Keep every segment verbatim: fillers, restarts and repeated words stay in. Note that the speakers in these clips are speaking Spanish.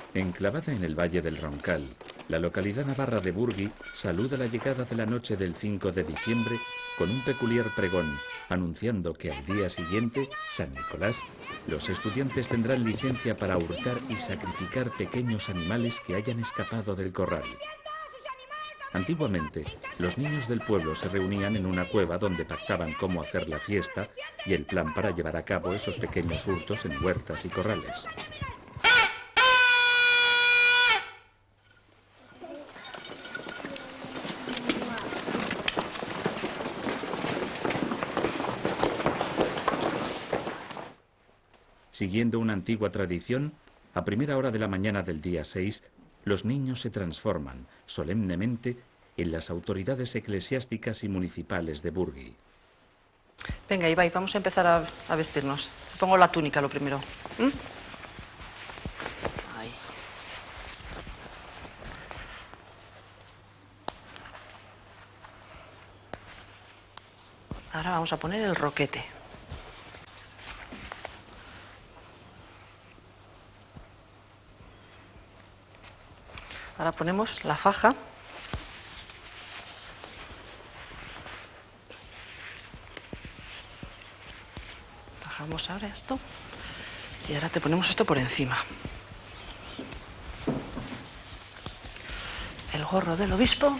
Enclavada en el Valle del Roncal, la localidad navarra de Burgui saluda la llegada de la noche del cinco de diciembre con un peculiar pregón, anunciando que al día siguiente, San Nicolás, los estudiantes tendrán licencia para hurtar y sacrificar pequeños animales que hayan escapado del corral. Antiguamente, los niños del pueblo se reunían en una cueva donde pactaban cómo hacer la fiesta y el plan para llevar a cabo esos pequeños hurtos en huertas y corrales. Siguiendo una antigua tradición, a primera hora de la mañana del día seis, los niños se transforman, solemnemente, en las autoridades eclesiásticas y municipales de Burgui. Venga, Ibai, vamos a empezar a, a vestirnos. Pongo la túnica lo primero. ¿Mm? Ahí. Ahora vamos a poner el roquete. Ahora ponemos la faja. Bajamos ahora esto. Y ahora te ponemos esto por encima. El gorro del obispo.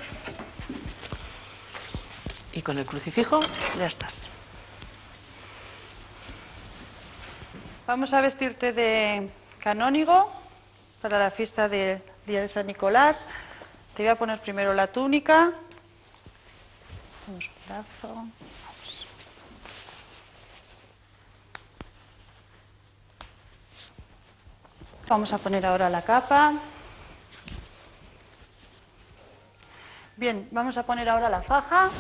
Y con el crucifijo ya estás. Vamos a vestirte de canónigo para la fiesta del día de San Nicolás. Te voy a poner primero la túnica. Vamos un brazo. Vamos. Vamos a poner ahora la capa. Bien, vamos a poner ahora la faja.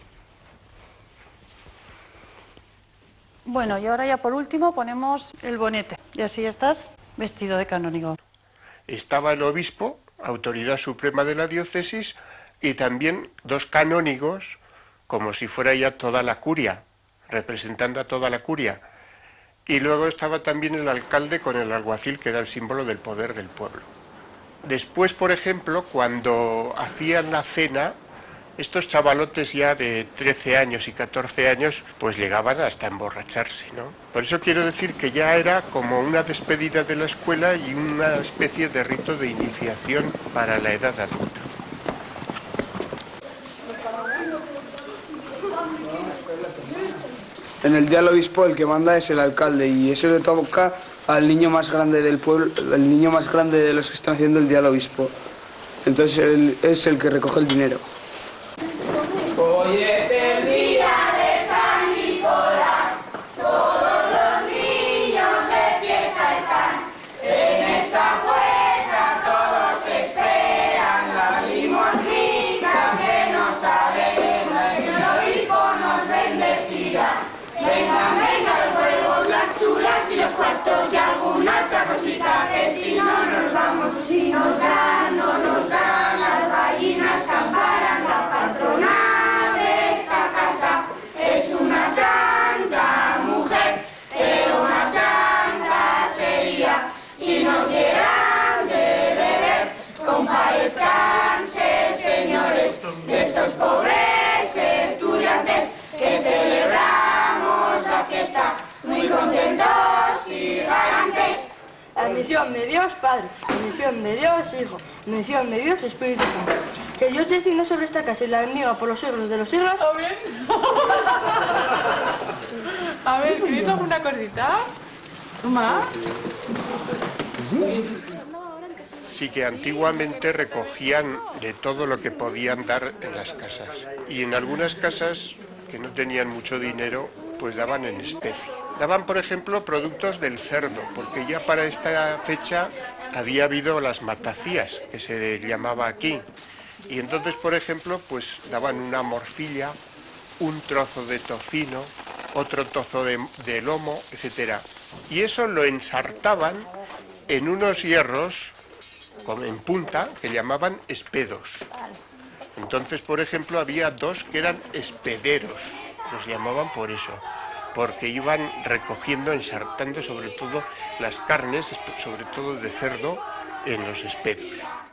Bueno, y ahora ya por último ponemos el bonete. Y así estás vestido de canónigo. Estaba el obispo, autoridad suprema de la diócesis, y también dos canónigos, como si fuera ya toda la curia, representando a toda la curia. Y luego estaba también el alcalde con el alguacil, que era el símbolo del poder del pueblo. Después, por ejemplo, cuando hacían la cena, estos chavalotes ya de trece años y catorce años, pues llegaban hasta emborracharse, ¿no? Por eso quiero decir que ya era como una despedida de la escuela y una especie de rito de iniciación para la edad adulta. En el día del obispo el que manda es el alcalde y eso le toca al niño más grande del pueblo, al niño más grande de los que están haciendo el día del obispo. Entonces él es el que recoge el dinero. Hoy es el día de San Nicolás, todos los niños de fiesta están. En esta puerta todos esperan la limosnita que nos alegra. El señor obispo nos bendecirá. Vengan, vengan los huevos, las chulas y los cuartos y alguna otra cosita que si no nos vamos, si nos dan, no nos dan, las gallinas camparan, la patrona. Es una santa mujer, pero una santa sería si nos dieran de beber. Comparezcanse, señores, de estos pobres estudiantes que celebramos la fiesta muy contentos y galantes. La bendición de Dios Padre, la bendición de Dios Hijo, la bendición de Dios Espíritu Santo. Que Dios descienda sobre esta casa y la bendiga por los siglos de los siglos. Amén. A ver, ¿queréis alguna cosita? ¿Más? Sí, que antiguamente recogían de todo lo que podían dar en las casas. Y en algunas casas que no tenían mucho dinero, pues daban en especie. Daban, por ejemplo, productos del cerdo, porque ya para esta fecha había habido las matacías, que se llamaba aquí. Y entonces, por ejemplo, pues daban una morcilla, un trozo de tocino, otro trozo de, de lomo, etcétera. Y eso lo ensartaban en unos hierros con, en punta que llamaban espedos. Entonces, por ejemplo, había dos que eran espederos, los llamaban por eso, porque iban recogiendo, ensartando sobre todo las carnes, sobre todo de cerdo, en los esperos.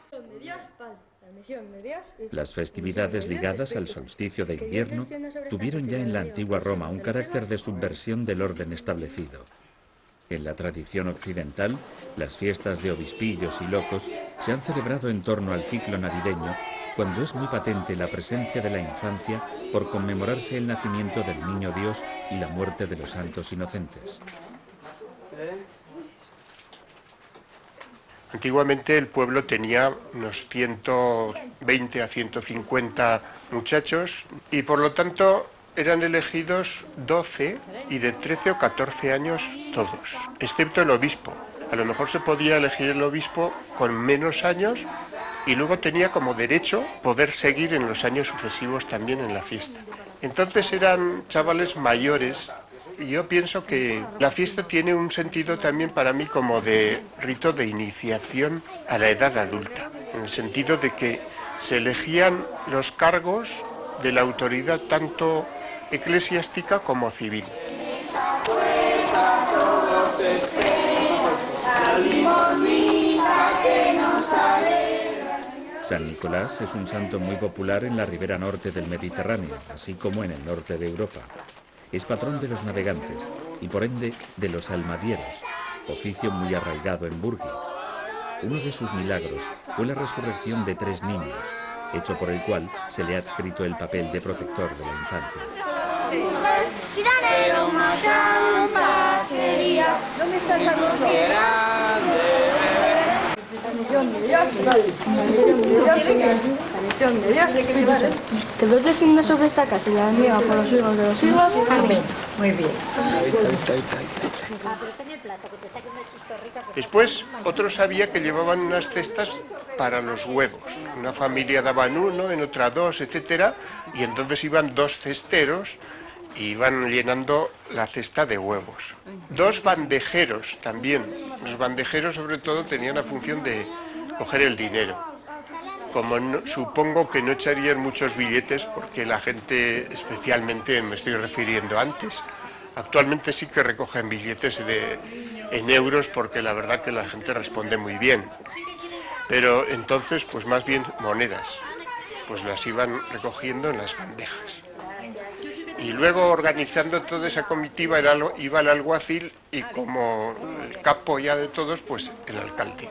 Las festividades ligadas al solsticio de invierno tuvieron ya en la antigua Roma un carácter de subversión del orden establecido. En la tradición occidental, las fiestas de obispillos y locos se han celebrado en torno al ciclo navideño, cuando es muy patente la presencia de la infancia por conmemorarse el nacimiento del niño Dios y la muerte de los santos inocentes. Antiguamente el pueblo tenía unos ciento veinte a ciento cincuenta muchachos y por lo tanto eran elegidos doce y de trece o catorce años todos, excepto el obispo. A lo mejor se podía elegir el obispo con menos años y luego tenía como derecho poder seguir en los años sucesivos también en la fiesta. Entonces eran chavales mayores. Y yo pienso que la fiesta tiene un sentido también para mí como de rito de iniciación a la edad adulta, en el sentido de que se elegían los cargos de la autoridad tanto eclesiástica como civil. San Nicolás es un santo muy popular en la ribera norte del Mediterráneo, así como en el norte de Europa. Es patrón de los navegantes y por ende de los almadieros, oficio muy arraigado en Burgui. Uno de sus milagros fue la resurrección de tres niños, hecho por el cual se le ha adscrito el papel de protector de la infancia. ¿Dónde está la que Dios descienda sobre esta casa y la bendiga por los siglos de los siglos. Amén. Muy bien. Después, otros sabía que llevaban unas cestas para los huevos. Una familia daban uno, en otra dos, etcétera, y entonces iban dos cesteros y iban llenando la cesta de huevos. Dos bandejeros también. Los bandejeros, sobre todo, tenían la función de coger el dinero. Como no, supongo que no echarían muchos billetes, porque la gente, especialmente me estoy refiriendo antes, actualmente sí que recogen billetes de, en euros, porque la verdad que la gente responde muy bien. Pero entonces, pues más bien monedas, pues las iban recogiendo en las bandejas. Y luego, organizando toda esa comitiva, era, iba el alguacil y como el capo ya de todos, pues el alcalde.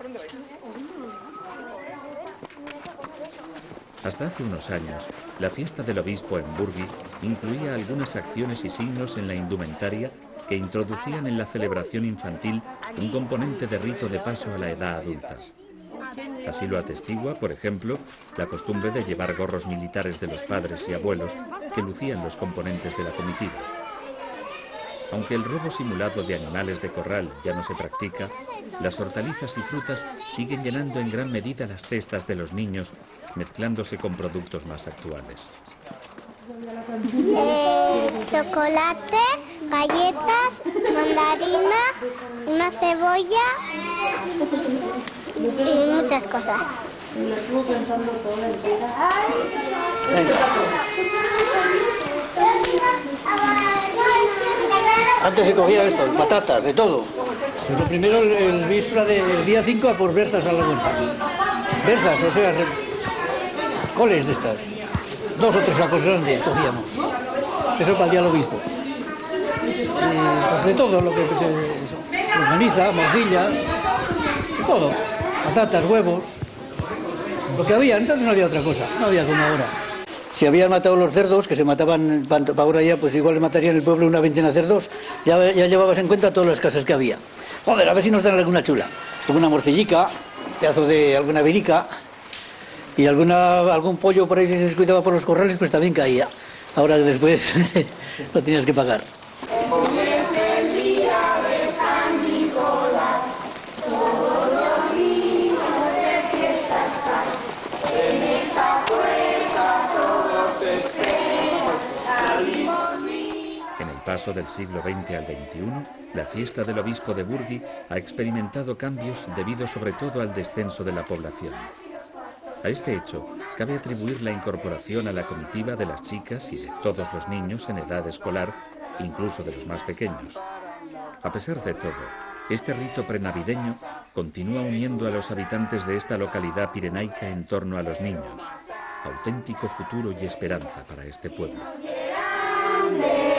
Hasta hace unos años, la fiesta del obispo en Burgui incluía algunas acciones y signos en la indumentaria que introducían en la celebración infantil un componente de rito de paso a la edad adulta. Así lo atestigua, por ejemplo, la costumbre de llevar gorros militares de los padres y abuelos que lucían los componentes de la comitiva. Aunque el robo simulado de animales de corral ya no se practica, las hortalizas y frutas siguen llenando en gran medida las cestas de los niños, mezclándose con productos más actuales. Eh, chocolate, galletas, mandarina, una cebolla y muchas cosas. Antes se cogía esto, patatas, de todo. Pero primero el, el víspera del día cinco a por berzas a la vuelta. Berzas, o sea, re, coles de estas. Dos o tres sacos grandes cogíamos. Eso para el día del obispo. Y, pues de todo lo que se eso, organiza, morcillas, todo. Patatas, huevos. Lo que había, entonces no había otra cosa, no había como ahora. Si habían matado los cerdos, que se mataban para ahora ya, pues igual les matarían en el pueblo una veintena de cerdos, ya, ya llevabas en cuenta todas las casas que había. Joder, a ver si nos dan alguna chula. Alguna morcillica, pedazo de alguna virica, y alguna, algún pollo por ahí, si se descuidaba por los corrales, pues también caía. Ahora después lo tenías que pagar. Paso del siglo veinte al veintiuno, la fiesta del obispo de Burgui ha experimentado cambios debido sobre todo al descenso de la población. A este hecho cabe atribuir la incorporación a la comitiva de las chicas y de todos los niños en edad escolar, incluso de los más pequeños. A pesar de todo, Este rito prenavideño continúa uniendo a los habitantes de esta localidad pirenaica en torno a los niños. Auténtico futuro y esperanza para este pueblo. Grande.